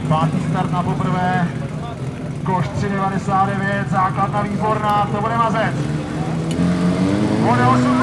Pátý start na poprvé. Koš 3,99, základna výborná, to bude mazec. Bude 8